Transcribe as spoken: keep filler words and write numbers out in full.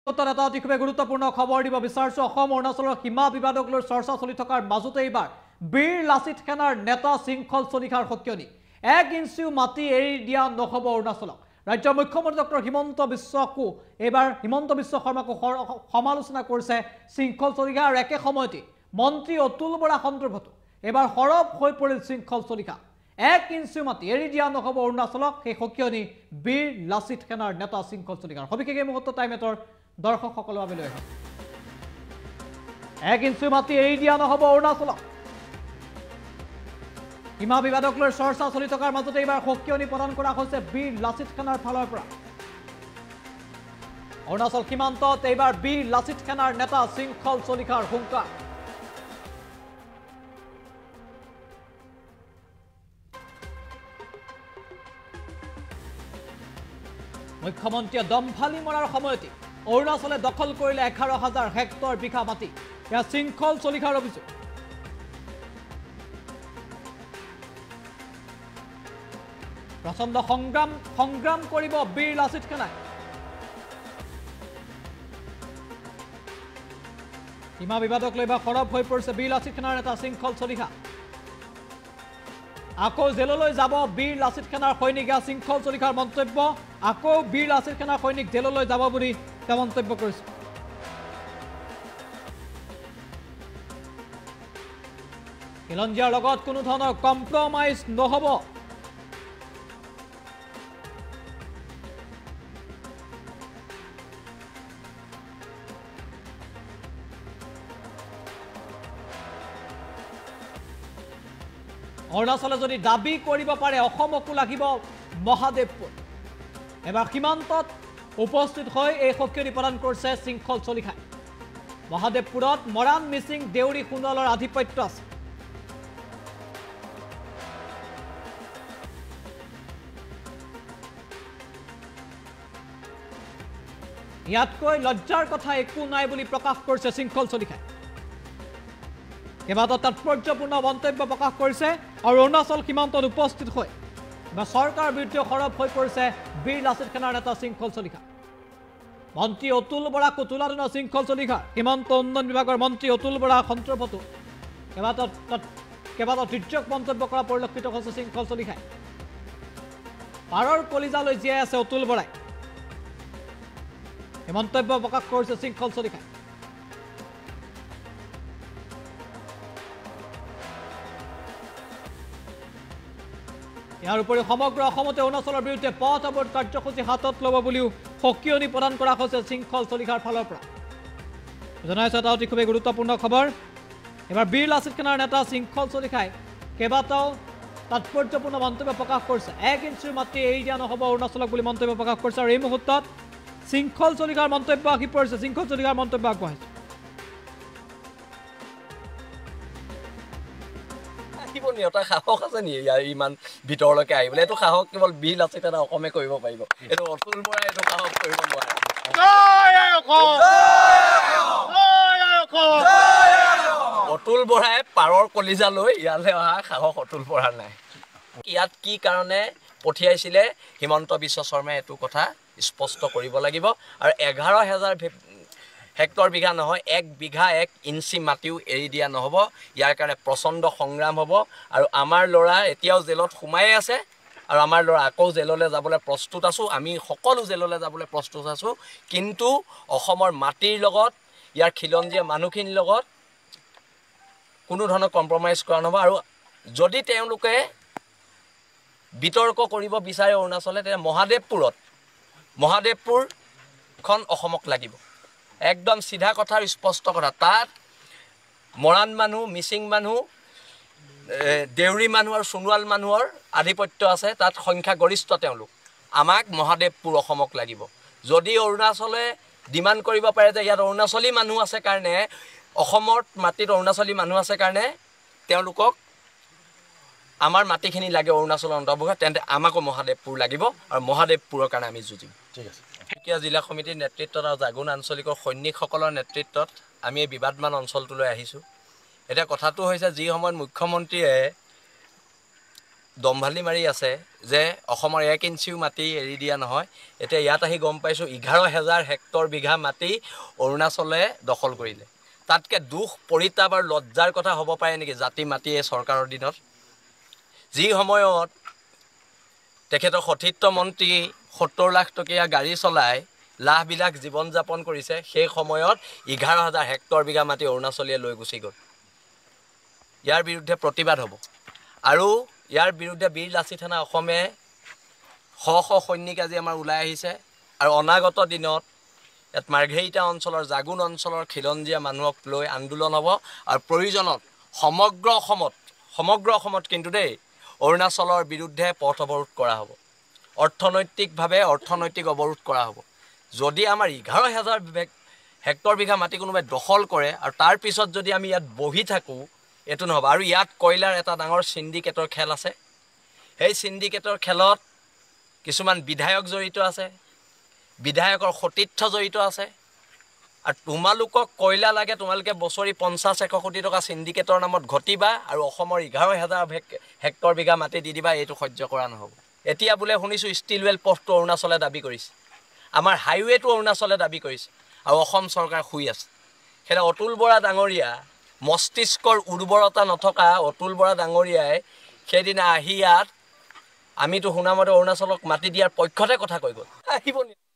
এটা অতি খুবেই গুৰুত্বপূৰ্ণ খবৰ দিব বিচাৰিছো অসম অৰুণাচলৰ সীমা বিবাদক লৈ চৰ্চা চলি থকাৰ মাজতে এইবাৰ বীৰ লাচিত সেনাৰ নেতা শৃংখল চলিহাৰ সকিয়নি এক ইঞ্চিও মাটি এৰি দিয়া নহ'ব অৰুণাচলক ৰাজ্যৰ মুখ্যমন্ত্ৰী ডক্টৰ হিমন্ত বিশ্বকো এইবাৰ হিমন্ত বিশ্ব শৰ্মাকো সমালোচনা কৰিছে শৃংখল চলিহা আৰু একে সময়তে মন্ত্ৰী অতুল বৰা সন্দৰ্ভত এইবাৰ সৰব হৈ পৰিল শৃংখল চলিহা এক ইঞ্চিও মাটি এৰি দিয়া নহ'ব অৰুণাচলক সেই সকিয়নি বীৰ লাচিত সেনাৰ নেতা শৃংখল চলিহাৰ সবিশেষ এই মুহূৰ্ত টাইমেটৰ দৰ্শক সকলৰ বাবে লৈ আহক এক ইঞ্চি মাটি এৰি দিয়া নহ'ব অৰুণাচলক সীমা বিবাদক লৈ চৰ্চা চলি থকাৰ মাজতে এইবাৰ সকিয়নি প্ৰদান কৰা হৈছে বীৰ লাচিত সেনাৰ ফালৰ পৰা অৰুণাচল সীমান্তত এইবাৰ বীৰ লাচিত সেনাৰ নেতা শৃংখল চলিহাৰ হুংকাৰ মুখ্যমন্ত্ৰীয়ে দম্ভালি মৰাৰ সময়তে অৰুণাচলে দখল কৰিলে এঘাৰ হাজাৰ হেক্টৰ বিঘা মাটি এয়া শৃংখল চলিহাৰ অভিযোগ প্ৰচণ্ড সংগ্ৰাম সংগ্ৰাম কৰিব বীৰ লাচিত সেনাই সীমা বিবাদক লৈ বা সৰব হৈ পৰিছে বীৰ লাচিত সেনাৰ নেতা শৃংখল চলিহা আকৌ জেললৈ যাব বীৰ লাচিত সেনাৰ সৈনিক শৃংখল চলিহাৰ মন্তব্য আকৌ বীৰ লাচিত সেনাৰ সৈনিক জেললৈ যাব বুলি তেওঁ মন্তব্য কৰিছে খিলঞ্জীয়াৰ লগত কোনো ধৰণৰ কম্প্ৰমাইজ নহ'ব অৰুণাচলে যদি দাবী কৰিব পাৰে অসমকো লাগিব মহাদেৱপুৰ এবাৰ সীমান্তত উপস্থিত হৈ এই সকিয়নি প্ৰদান কৰিছে শৃংখল চলিহাই মহাদেৱপুৰত মৰাণ মিচিং দেউৰী সোণোৱালৰ আধিপত্য আছে ইয়াতকৈ লজ্জাৰ কথা একো নাই বুলি প্ৰকাশ কৰিছে শৃংখল চলিহাই কেইবাটাও তাৎপৰ্যপূৰ্ণ মন্তব্য প্ৰকাশ কৰিছে আৰু অৰুণাচল সীমান্তত উপস্থিত হৈ বা চৰকাৰৰ বিৰুদ্ধে সৰব হৈ পৰিছে বীৰ লাচিত সেনাৰ নেতা শৃংখল চলিহা মন্ত্ৰী অতুল বৰাক তুলাধনা শৃংখল চলিহা সীমান্ত উন্নয়ন বিভাগৰ মন্ত্ৰী অতুল বৰা সন্দৰ্ভতো কেইবাটাও কেইবাটাও তিৰ্যক মন্তব্য কৰা পৰিলক্ষিত হৈছে শৃংখল চলিহাই পাৰৰ কলিজালৈ জীয়াই আছে অতুল বৰাই এই মন্তব্য প্ৰকাশ কৰিছে শৃংখল চলিহাই ইয়াৰ উপৰি সমগ্ৰ অসমতে অৰুণাচলৰ বিৰুদ্ধে পথ অৱৰোধ কাৰ্যসূচী হাতত ল'ব বুলিও সকিয়নি প্ৰদান কৰা হৈছে শৃংখল চলিহাৰ ফালৰ পৰা জনাইছে এটা অতি খুবেই গুৰুত্বপূৰ্ণ খবৰ এবাৰ বীৰ লাচিত সেনাৰ নেতা শৃংখল চলিহাই কেইবাটাও তাৎপৰ্যপূৰ্ণ মন্তব্য প্ৰকাশ কৰিছে এক ইঞ্চিৰ মাটি এৰি দিয়া নহ'ব অৰুণাচলক বুলি মন্তব্য প্ৰকাশ কৰিছে আৰু এই মুহূৰ্তত শৃংখল চলিহাৰ মন্তব্য আহি পৰিছে শৃংখল চলিহাৰ মন্তব্য আগবঢ়াইছে এটা সাহস আছে নি ইয়াৰ ইমান ভিতৰলৈকে আহিবলৈ এইটো সাহস কেৱল বীৰ লাচিত সেনা অসমে কৰিব পাৰিব এইটো অতুল বৰাই এইটো সাহস কৰিব নোৱাৰে অতুল বৰাই পাৰৰ কলিজালৈ ইয়ালৈ অহা সাহস অতুল বৰাৰ নাই ইয়াত কি কাৰণে পঠিয়াইছিলে হিমন্ত বিশ্ব শৰ্মাই এইটো কথা স্পষ্ট কৰিব লাগিব আৰু এঘাৰ হাজাৰ হেক্টৰ বিঘা নহয় এক বিঘা এক ইঞ্চি মাটিও এৰি দিয়া নহ'ব ইয়াৰ কাৰণে প্ৰচণ্ড সংগ্ৰাম হ'ব আৰু আমাৰ ল'ৰা এতিয়াও জেলত সোমাই আছে আৰু আমাৰ ল'ৰা আকৌ জেললৈ যাবলৈ প্ৰস্তুত আছোঁ আমি সকলো জেললৈ যাবলৈ প্ৰস্তুত আছোঁ কিন্তু অসমৰ মাটিৰ লগত ইয়াৰ খিলঞ্জীয়া মানুহখিনিৰ লগত কোনো ধৰণৰ কম্প্ৰমাইজ কৰা নহ'ব আৰু যদি তেওঁলোকে বিতৰ্ক কৰিব বিচাৰে অৰুণাচলে তেতিয়া মহাদেৱপুৰত মহাদেৱপুৰখন অসমক লাগিব একদম চিধা কথা স্পষ্ট কথা তাত মৰাণ মানুহ মিচিং মানুহ দেউৰী মানুহ আৰু সোণোৱাল মানুহৰ আধিপত্য আছে তাত সংখ্যাগৰিষ্ঠ তেওঁলোক আমাক মহাদেৱপুৰ অসমক লাগিব যদি অৰুণাচলে ডিমাণ্ড কৰিব পাৰে যে ইয়াত অৰুণাচলী মানুহ আছে কাৰণে অসমৰ মাটিত অৰুণাচলী মানুহ আছে কাৰণে তেওঁলোকক আমাৰ মাটিখিনি লাগে অৰুণাচলৰ অন্তৰ্ভুক্ত তেন্তে আমাকো মহাদেৱপুৰ লাগিব আৰু মহাদেৱপুৰৰ কাৰণে আমি যুঁজিম ঠিক আছে তিনিচুকীয়া জিলা সমিতিৰ নেতৃত্বত আৰু জাগুন আঞ্চলিকৰ সৈনিকসকলৰ নেতৃত্বত আমি এই বিবাদমান অঞ্চলটোলৈ আহিছোঁ এতিয়া কথাটো হৈছে যি সময়ত মুখ্যমন্ত্ৰীয়ে দম্ভালি মাৰি আছে যে অসমৰ এক ইঞ্চিও মাটি এৰি দিয়া নহয়। এতিয়া ইয়াত আহি গম পাইছোঁ এঘাৰ হাজাৰ হেক্টৰ বিঘা মাটি অৰুণাচলে দখল কৰিলে। তাতকৈ দুখ পৰিতাপ আৰু লজ্জাৰ কথা হ'ব পাৰে নেকি জাতি মাটি এই চৰকাৰৰ দিনত? যি সময়ত তেখেতৰ সতীৰ্থ মন্ত্ৰী সত্তৰ লাখ টকীয়া গাড়ী চলাই লাখবিলাক জীৱন যাপন কৰিছে, সেই সময়ত এঘাৰ হাজাৰ হেক্টৰ বিঘা মাটি অৰুণাচলীয়ে লৈ গুচি গ'ল। ইয়াৰ বিৰুদ্ধে প্ৰতিবাদ হ'ব। আৰু ইয়াৰ বিৰুদ্ধে বীৰ লাচিত সেনা অসমে শ শ সৈনিক আজি আমাৰ ওলাই আহিছে। আৰু অনাগত দিনত ইয়াত মাৰ্ঘেৰিটা অঞ্চলৰ জাগুন অঞ্চলৰ খিলঞ্জীয়া মানুহক লৈ আন্দোলন হ'ব। আৰু প্ৰয়োজনত সমগ্ৰ অসমত সমগ্ৰ অসমত কিন্তু দেই অৰুণাচলৰ বিৰুদ্ধে পথ অৱৰোধ কৰা হ'ব। অৰ্থনৈতিকভাৱে অৰ্থনৈতিক অৱৰোধ কৰা হ'ব। যদি আমাৰ এঘাৰ হাজাৰ হেক্টৰ বিঘা মাটি কোনোবাই দখল কৰে আৰু তাৰ পিছত যদি আমি ইয়াত বহি থাকোঁ, এইটো নহ'ব। আৰু ইয়াত কয়লাৰ এটা ডাঙৰ চিণ্ডিকেটৰ খেল আছে। সেই চিণ্ডিকেটৰ খেলত কিছুমান বিধায়ক জড়িত আছে, বিধায়কৰ সতীৰ্থ জড়িত আছে। আৰু তোমালোকক কয়লা লাগে, তোমালোকে বছৰি পঞ্চাছ এশ কোটি টকা চিণ্ডিকেটৰ নামত ঘটিবা আৰু অসমৰ এঘাৰ হাজাৰ হেক্টৰ বিঘা মাটি দি দিবা, এইটো সহ্য কৰা নহ'ব। এতিয়া বোলে শুনিছোঁ ষ্টিল ৱেল পথটো অৰুণাচলে দাবী কৰিছে, আমাৰ হাইৱেটো অৰুণাচলে দাবী কৰিছে, আৰু অসম চৰকাৰ শুই আছে। সেইটা অতুল বৰা ডাঙৰীয়া, মস্তিষ্কৰ উৰ্বৰতা নথকা অতুল বৰা ডাঙৰীয়াই সেইদিনা আহি ইয়াত আমিতো শুনামতে অৰুণাচলক মাটি দিয়াৰ পক্ষতে কথা কৈ গ'ল। আহিব